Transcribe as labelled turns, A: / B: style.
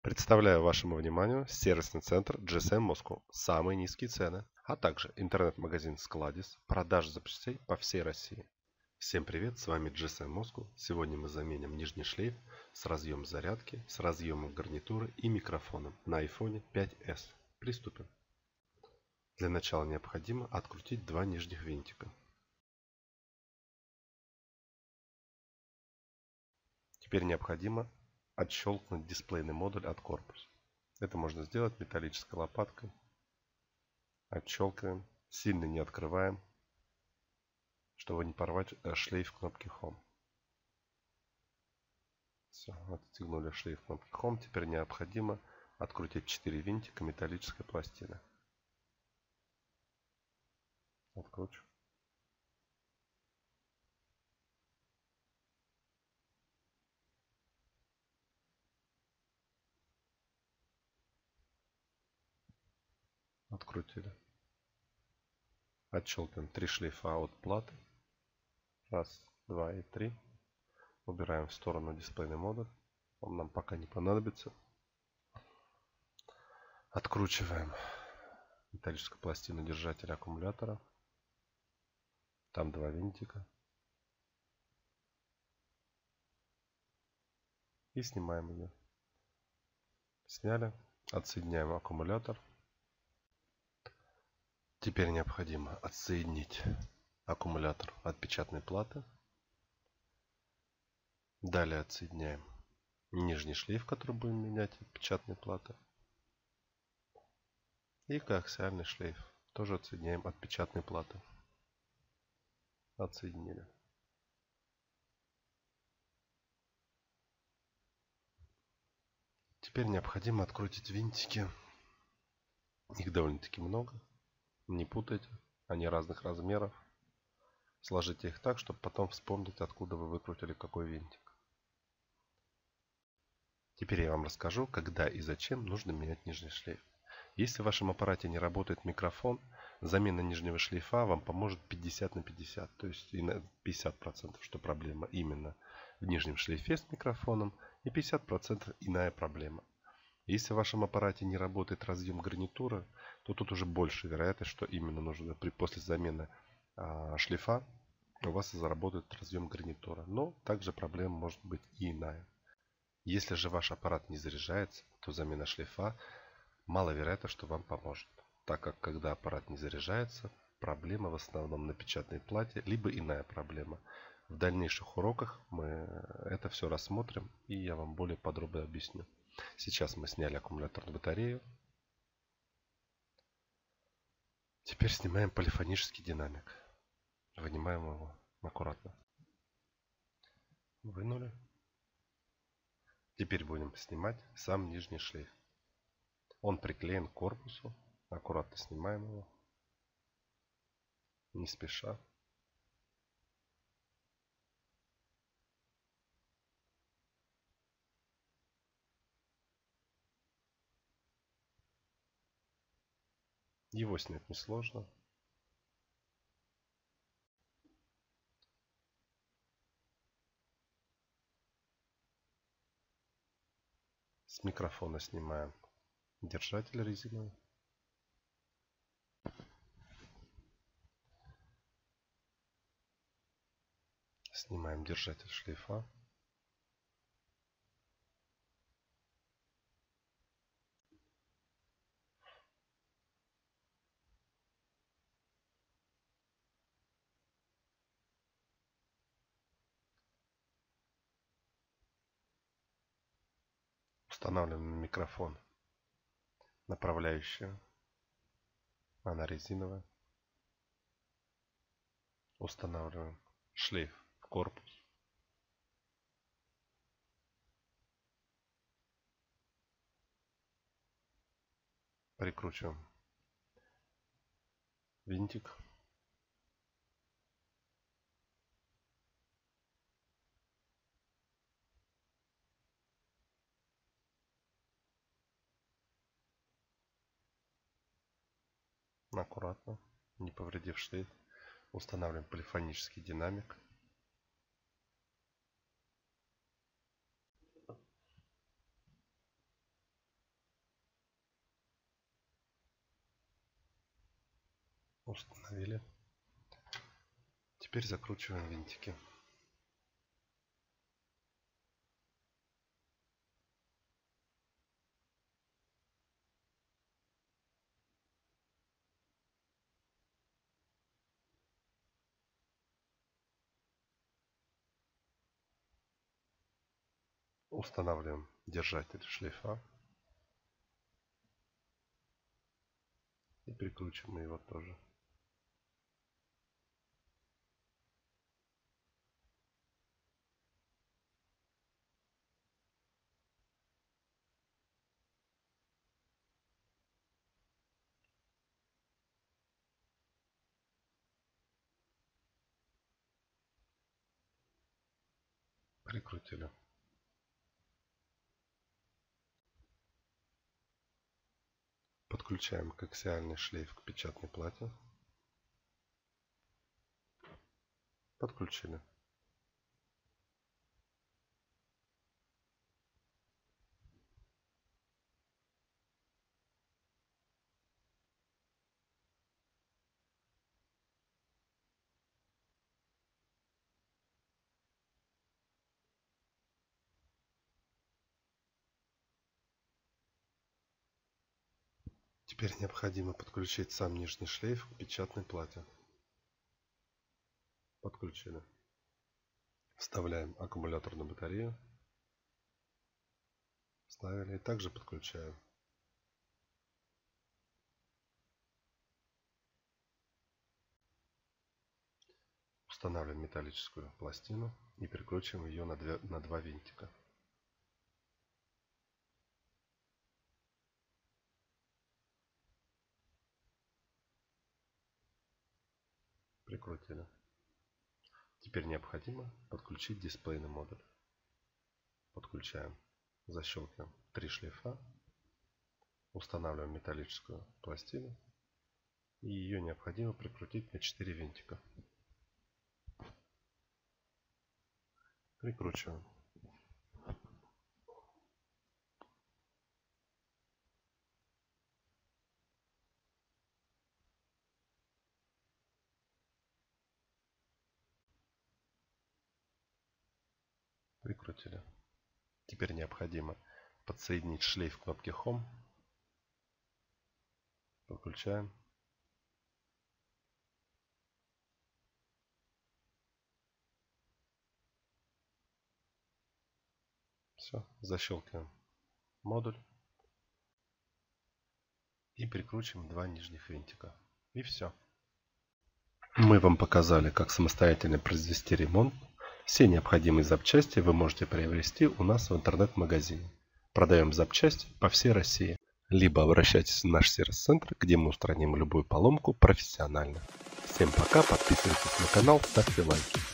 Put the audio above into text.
A: Представляю вашему вниманию сервисный центр GSM Moscow. Самые низкие цены, а также интернет-магазин Skladis, продажа запчастей по всей России. Всем привет, с вами GSM Moscow. Сегодня мы заменим нижний шлейф с разъемом зарядки, с разъемом гарнитуры и микрофоном на iPhone 5s. Приступим. Для начала необходимо открутить два нижних винтика. Теперь необходимо отщелкнуть дисплейный модуль от корпуса. Это можно сделать металлической лопаткой. Отщелкиваем, сильно не открываем, чтобы не порвать шлейф кнопки Home. Все, отстегнули шлейф кнопки Home. Теперь необходимо открутить 4 винтика металлической пластины. Откручу. Открутили. Отщелкиваем 3 шлейфа от платы. Раз, два и три. Убираем в сторону дисплейный модуль. Он нам пока не понадобится. Откручиваем металлическую пластину держателя аккумулятора. Там два винтика. И снимаем ее. Сняли. Отсоединяем аккумулятор. Теперь необходимо отсоединить аккумулятор от печатной платы. Далее отсоединяем нижний шлейф, который будем менять от печатной платы. И коаксиальный шлейф тоже отсоединяем от печатной платы. Отсоединили. Теперь необходимо открутить винтики. Их довольно-таки много. Не путайте. Они разных размеров. Сложите их так, чтобы потом вспомнить, откуда вы выкрутили какой винтик. Теперь я вам расскажу, когда и зачем нужно менять нижний шлейф. Если в вашем аппарате не работает микрофон, замена нижнего шлейфа вам поможет 50 на 50. То есть и на 50%, что проблема именно в нижнем шлейфе с микрофоном, и 50% иная проблема. Если в вашем аппарате не работает разъем гарнитуры, то тут уже больше вероятность, что именно нужно после замены шлейфа у вас заработает разъем гарнитуры. Но также проблема может быть и иная. Если же ваш аппарат не заряжается, то замена шлейфа маловероятно, что вам поможет, так как когда аппарат не заряжается, проблема в основном на печатной плате, либо иная проблема. В дальнейших уроках мы это все рассмотрим, и я вам более подробно объясню. Сейчас мы сняли аккумуляторную батарею. Теперь снимаем полифонический динамик. Вынимаем его аккуратно. Вынули. Теперь будем снимать сам нижний шлейф. Он приклеен к корпусу. Аккуратно снимаем его. Не спеша. Его снять несложно. С микрофона снимаем держатель резиновый. Снимаем держатель шлейфа. Устанавливаем на микрофон направляющую. Она резиновая. Устанавливаем шлейф в корпус. Прикручиваем винтик. Аккуратно, не повредив шлейф. Устанавливаем полифонический динамик. Установили. Теперь закручиваем винтики. Устанавливаем держатель шлейфа. И прикручиваем его тоже. Прикрутили. Подключаем коаксиальный шлейф к печатной плате. Подключили. Теперь необходимо подключить сам нижний шлейф к печатной плате. Подключили. Вставляем аккумулятор на батарею. Вставили и также подключаем. Устанавливаем металлическую пластину и прикручиваем ее на два винтика. Прикрутили. Теперь необходимо подключить дисплейный модуль. Подключаем, защелкиваем 3 шлейфа, устанавливаем металлическую пластину и ее необходимо прикрутить на 4 винтика. Прикручиваем. Прикрутили. Теперь необходимо подсоединить шлейф кнопки Home. Подключаем. Все, защелкиваем модуль и прикручиваем 2 нижних винтика. И все. Мы вам показали, как самостоятельно произвести ремонт. Все необходимые запчасти вы можете приобрести у нас в интернет-магазине. Продаем запчасти по всей России. Либо обращайтесь в наш сервис-центр, где мы устраним любую поломку профессионально. Всем пока, подписывайтесь на канал, ставьте лайки.